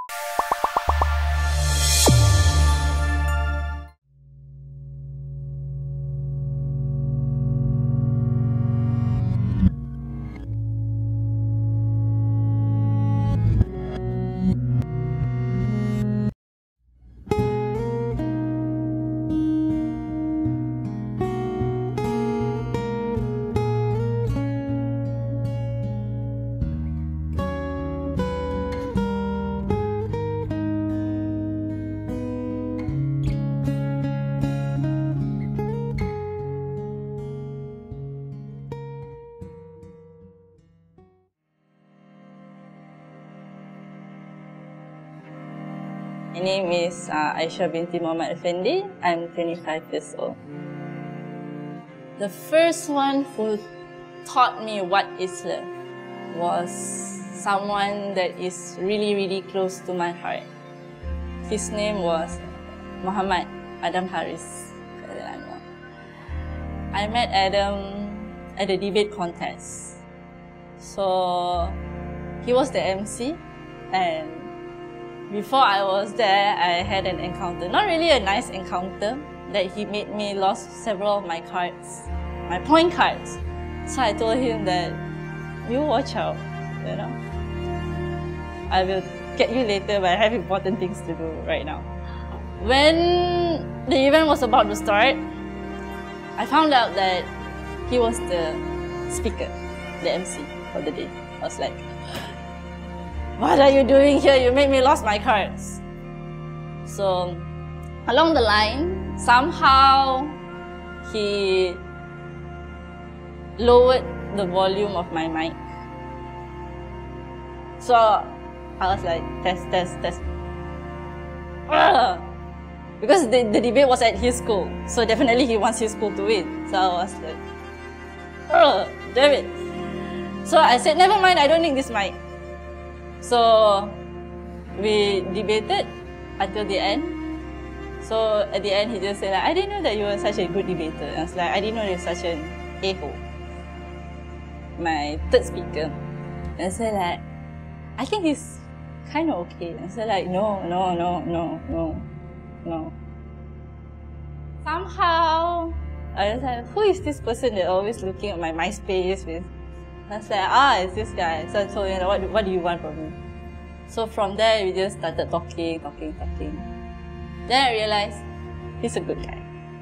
My name is Aisha binti Muhammad Effendi. I'm 25 years old. The first one who taught me what is love was someone that is really, really close to my heart. His name was Muhammad Adam Haris. I met Adam at a debate contest. So he was the MC, and before I was there, I had an encounter. Not really a nice encounter, that he made me lost several of my cards, my point cards. So I told him that, you watch out, you know. I will get you later, but I have important things to do right now. When the event was about to start, I found out that he was the speaker, the MC for the day. I was like, what are you doing here? You made me lost my cards. So, along the line, somehow he lowered the volume of my mic. So, I was like, test. Because the debate was at his school. So definitely he wants his school to win. So I was like, damn it. So I said, never mind, I don't need this mic. So we debated until the end. So at the end, he just said, like, I didn't know that you were such a good debater. And I was like, I didn't know you're such an a-hole. My third speaker. And I said, like, I think he's kind of okay. And I said, like, no. Somehow, I was like, who is this person that always looking at my MySpace with? I was like, it's this guy. So I told him, what do you want from me? So from there, we just started talking. Then I realized, he's a good guy.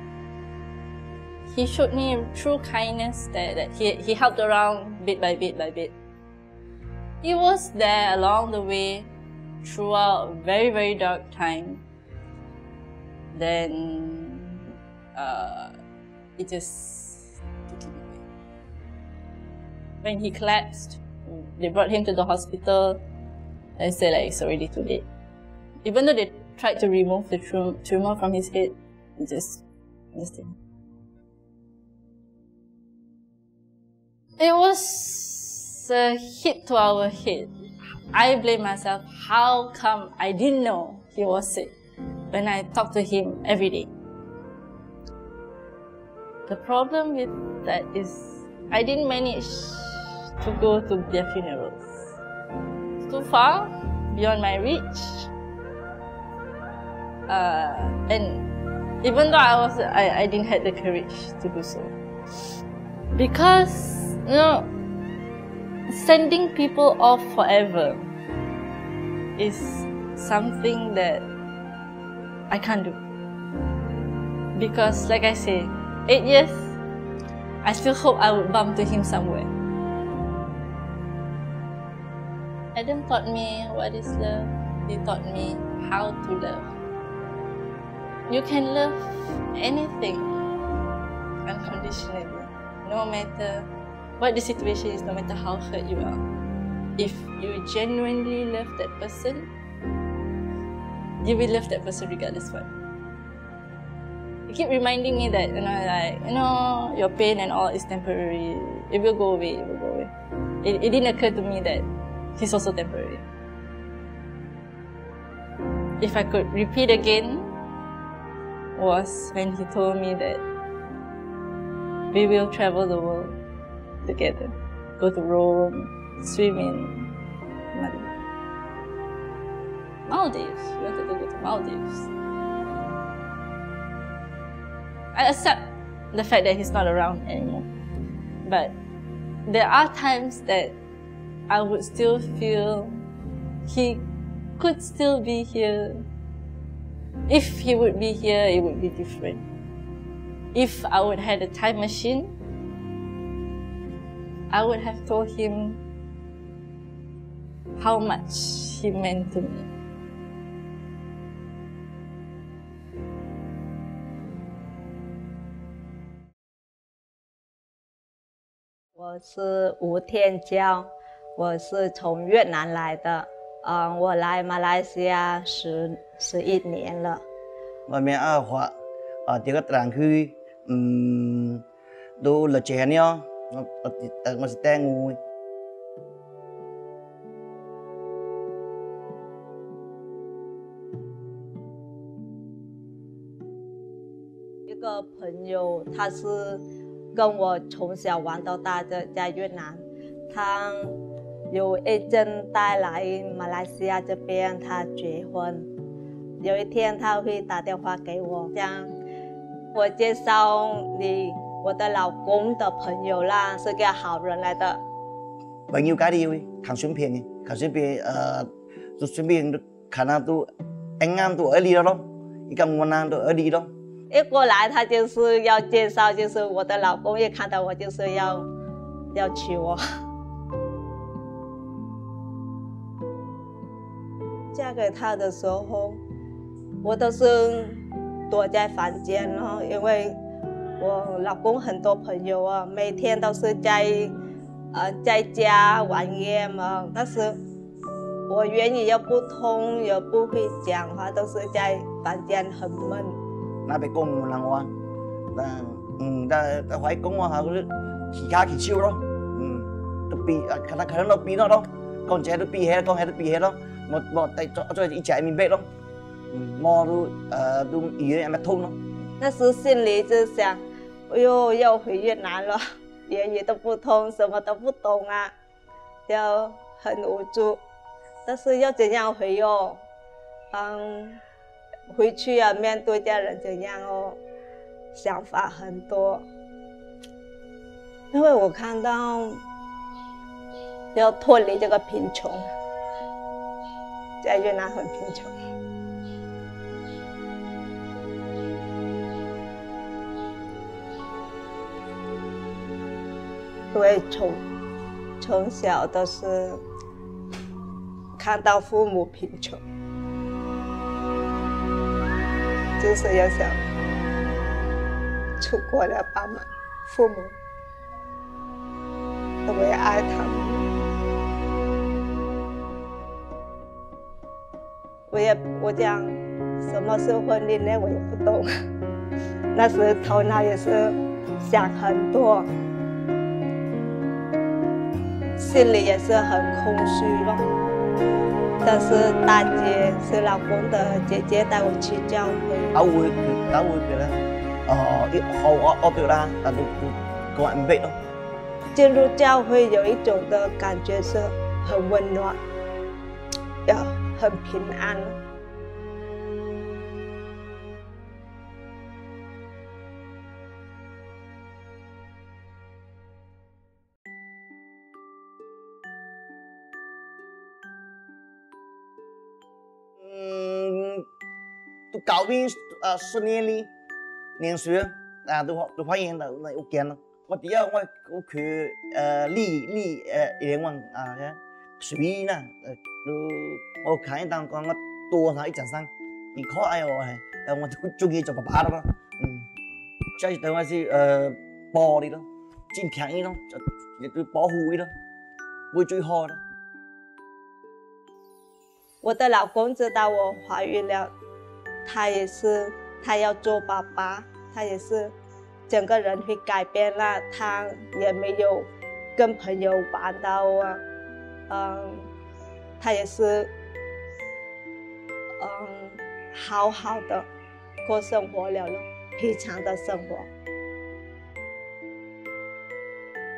He showed me true kindness that he helped around bit by bit. He was there along the way throughout a very, very dark time. Then, it just took him away. When he collapsed, they brought him to the hospital. They said, like, it's already too late. Even though they tried to remove the tumor from his head, it just didn't. It was a hit to our head. I blame myself. How come I didn't know he was sick when I talked to him every day? The problem with that is I didn't manage to go to their funerals. It's too far, beyond my reach. And even though I didn't have the courage to do so. Because, you know, sending people off forever is something that I can't do. Because, like I say, 8 years, I still hope I would bump to him somewhere. Adam taught me what is love. He taught me how to love. You can love anything unconditionally, no matter what the situation is, no matter how hurt you are. If you genuinely love that person, you will love that person regardless what. You keep reminding me that, your pain and all is temporary. It will go away, It didn't occur to me that he's also temporary. If I could repeat again, was when he told me that we will travel the world together. Go to Rome, swim in Mali. Maldives. We wanted to go to Maldives. I accept the fact that he's not around anymore. But there are times that I would still feel he could still be here. If he would be here, it would be different. If I would have a time machine, I would have told him how much he meant to me. 我是吴天娇，我是从越南来的，我来马来西亚11年了。 我名阿华，这个地区，都了解呢，我是带我。 一个朋友，他是跟我从小玩到大的，在越南，他有agent带来马来西亚这边，他结婚。有一天他会打电话给我，这样我介绍你我的老公的朋友啦，是个好人来的。 朋友介绍的，看顺便的，看顺便就顺便看到都anh em都ở đi đó，一个我呢都ở đi đó。 一过来他就是要介绍，就是我的老公，一看到我就是要娶我。嫁给他的时候，我都是躲在房间了，因为我老公很多朋友啊，每天都是在家玩 game 啊，但是我言语又不通，也不会讲话，都是在房间很闷。 那被讲我人话，但phải講我下嗰啲其他其超咯，都比可能都比咯，講這都比起，講起都比起咯，我再一隻明白咯，我都語言也沒通咯。 那時心裡就想，哎呦，要回越南了，言語都不通，什麼都不懂啊，就很無助。但是要怎樣回哦？回去啊，面對家人怎樣哦？想法很多，因為我看到要脫離這個貧窮，在越南很貧窮。因為從小都是看到父母貧窮。就是要想出国了，爸妈、父母都会爱他们。我讲什么是婚姻呢？我也不懂。那时头脑也是想很多，心里也是很空虚咯。但是大姐是老公的姐姐带我去教會。 教會佢咧，學到啦，但都講唔biết咯。 進入教會有一種的感覺是很溫暖，很平安。 都搞定10年里年書都發現到那有見了。我第二我去連網水呢都我看一檔講我多上1.3，你可愛我係，但我就給做爸爸了吧，這等於是保你咯，盡便宜咯，就保護你咯，會最好的。 我的老公知道我懷孕了，他要做爸爸，他也是整個人會改變了，他也沒有跟朋友玩到啊，他也是好好的過生活了，平常的生活。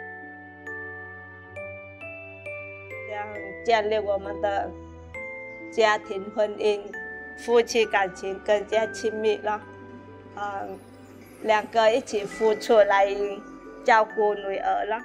這樣建立我們的家庭婚姻，夫妻感情更加亲密了。两个一起付出来照顾女儿了。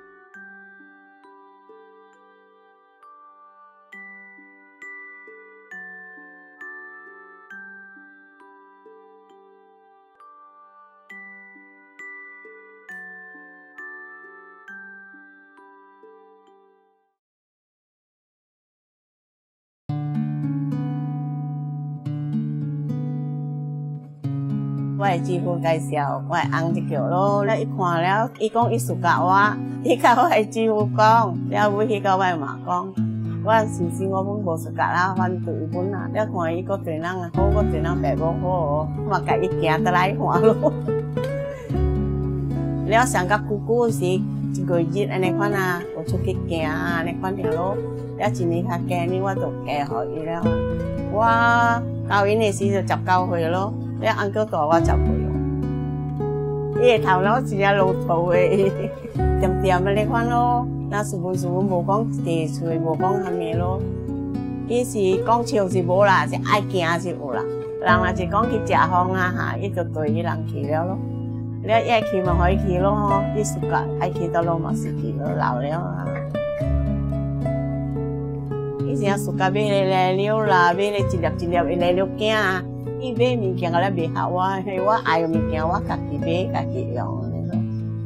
我的姊夫介绍我的翁一叫咯，了伊看了，伊讲伊事甲我，伊甲我的姊夫讲，了尾迄个我嘛讲，我是是我本无事甲啦，反对本啦，了看伊个对人好，个对人白无好哦，我嘛甲伊行得来看咯。了上甲久久时一个月安尼款啊，有出去行啊，安尼款条咯。了一年较加呢，我就嫁互伊了。我教因的时就19岁咯。了翁哥大我10岁哦，伊个头脑真正老土诶，点点安尼款咯。那是无无讲地厝，无讲啥物咯。伊是讲笑是无啦，是爱行是有啦。人若是讲去食饭啊哈，伊就对伊人去了咯。了伊爱去嘛，互伊去咯吼。伊事甲爱去倒落嘛是去咯，老了啊。伊是啊事甲买来了啦，买来一粒一粒来了囝啊。伊买物件个咧袂合我，我爱个物件我家己买家己用安尼咯。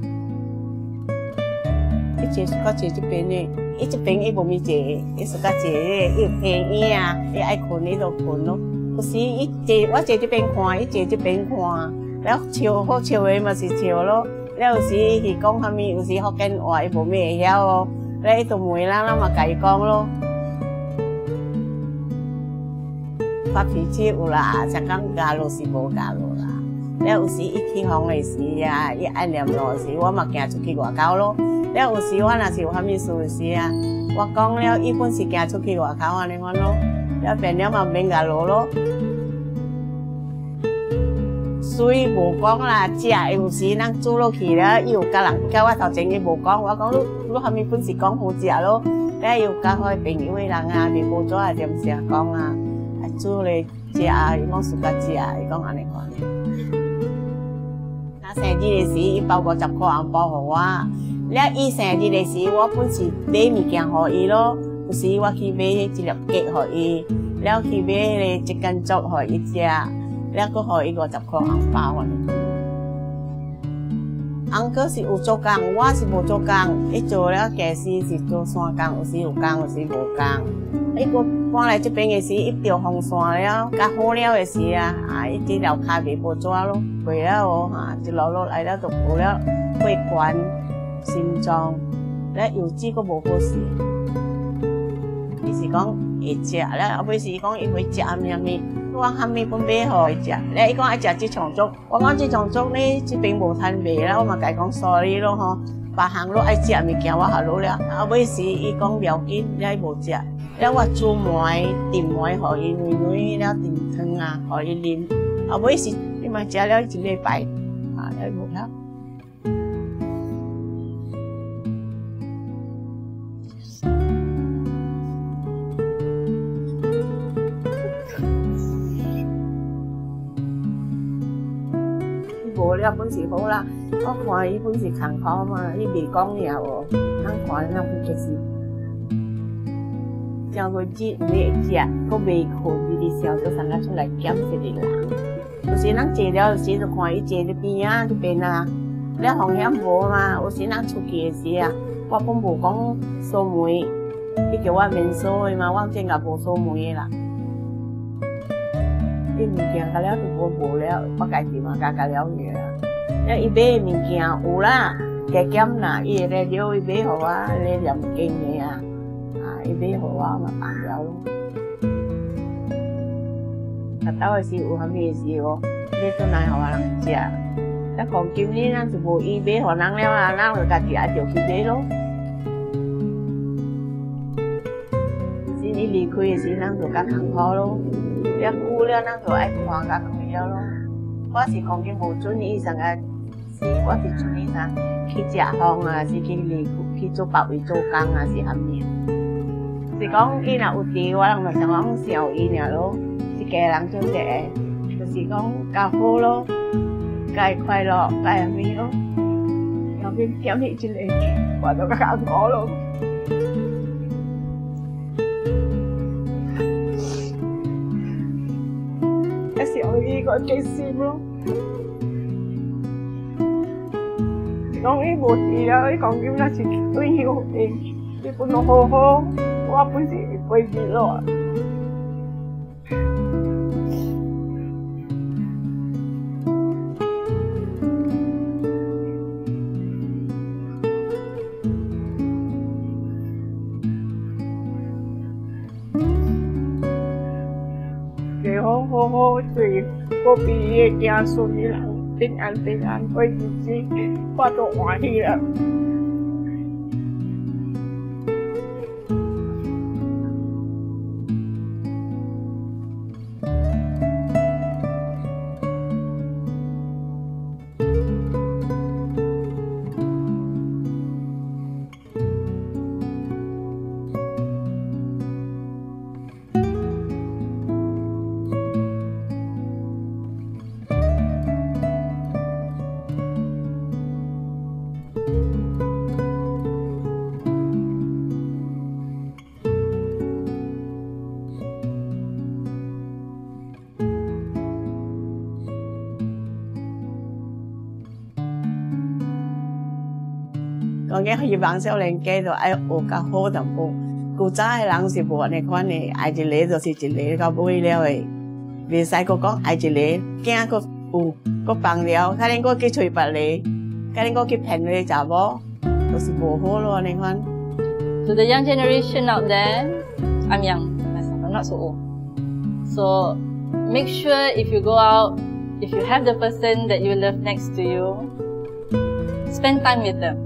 伊坐suka坐这边呢，伊这边伊无咪坐，伊suka坐伊有偏椅啊，伊爱困伊就困咯。有时伊坐我坐这边看，伊坐这边看，了笑好笑的嘛是笑咯。了有时伊是讲啥物，有时福建话伊无咩会晓哦，了伊就问咱嘛甲伊讲咯。发脾气有啦，才讲加入是无加入啦。了有时伊起风的时啊，伊爱念路时，我嘛行出去外口咯。了有时我若是有啥物事的时啊，我讲了，伊本是行出去外口安尼款咯。了变了嘛免加入咯。水无讲啦，食有时咱煮落去了，伊有甲人甲我头前伊无讲，我讲你啥物本是讲好食咯。了伊有甲我朋友的人啊，面无纸啊，点声讲啊。煮来食啊，伊讲事甲食啊，伊讲安尼款。那生日的时，伊包50块红包互我。了伊生日的时，我本是买物件互伊咯。有时我去买一粒鸡互伊，了去买迄个一根竹互伊食，了佫互伊50块红包安尼。翁哥是有做工，我是无做工。伊做了驾驶是做山工，有时有工，有时无工。伊个搬来这边的时，伊着风扇了，甲好了的时啊，伊这条骹袂无纸咯，过了哦哈，一路落来了就有了血管、心脏，了油脂佫无好势。伊是讲会食了，后尾是讲伊会食啥物，我讲啥物本买互伊食，了伊讲爱食这场粥，我讲这场粥呢这边无摊卖啦，我嘛甲伊讲 sorry 咯吼，别项咯爱食物件我下落了，后尾是伊讲不要紧，了伊无食。了我煮糜、炖糜，互伊软了炖汤啊，互伊啉。后尾是伊嘛食了1礼拜，啊，了无了。无了本是好啦，我看伊本是艰苦嘛，伊袂讲尔哦，咱看咱不就是。照个日袂食，佫袂困，日宵都上个出来捡一个人。有时咱坐了，有时就看伊坐伫边啊，伫边啊。了风险无嘛，有时咱出去的时啊，我本无讲锁门，伊叫我免锁的嘛，我真也无锁门的啦。伊物件甲了就无了，我家己嘛甲了了。了伊买的物件有啦，加减啦，伊会来了，伊买互我来念经的啊。伊买互我嘛办了咯。啊，倒的时有啥物事哦，你转来互我人食。啊，讲今年咱就无伊买互人了啊，咱就家己也着去买咯。是伊离开的时，咱就较艰苦咯。了久了，咱就爱看甲开了咯。我是讲今无准伊上个是，我是准伊啥去食饭啊，是去做别位做工啊，是啥物？ 是讲伊若有伫，我人嘛想讲想伊尔咯，一家人做一个，就是讲较好咯，较快乐，较美咯。后面点起一个，我就较幸福咯。一想伊個幾閃咯，講伊無事啦，伊講叫那是對伊好啲，伊本來好好，我本是會記咯。好好对我毕业行顺利啦，平安平安过日子，我都欢喜啦。講緊希望少年家就愛學較好淡薄，古早嘅人是無安尼款嘅，愛一個就是一個到尾了嘅，袂使個講愛一個，驚個有個放了，可能個去找別個，可能個去騙個查某，就是無好咯安尼款。 To the young generation out there, I'm young myself, I'm not so old. So make sure if you go out, if you have the person that you love next to you, spend time with them.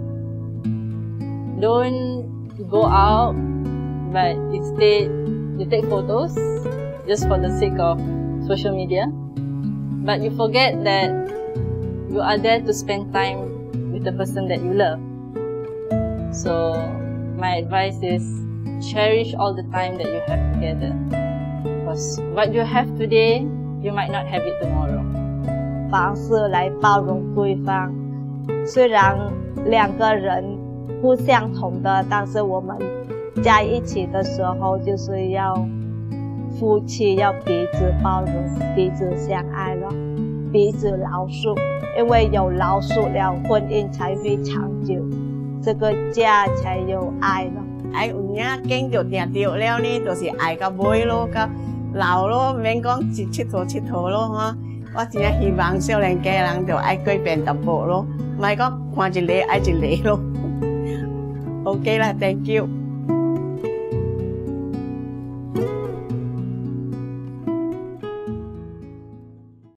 Don't go out, but instead you take photos just for the sake of social media. But you forget that you are there to spend time with the person that you love. So my advice is cherish all the time that you have together. Because what you have today, you might not have it tomorrow. 方式来包容对方，虽然两个人不相同的，但是我们在一起的时候，就是要夫妻要彼此包容，彼此相爱了，彼此饶恕，因为有饶恕了，婚姻才会长久，这个家才有爱了。 愛有影經就定着了呢，就是愛到尾咯，到老咯，免講一佚佗咯哈。我真係希望少年家人就愛改變淡薄咯，唔係講看一個愛一個咯。OK 啦 ，Thank you。